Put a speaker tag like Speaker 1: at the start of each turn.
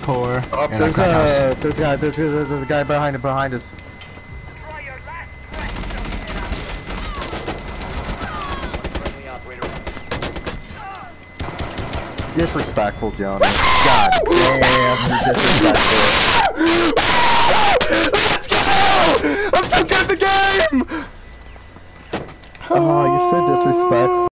Speaker 1: core
Speaker 2: Oh,
Speaker 1: in a cut house.
Speaker 2: there's a guy behind us. Disrespectful, Jonas. God damn, you're disrespectful.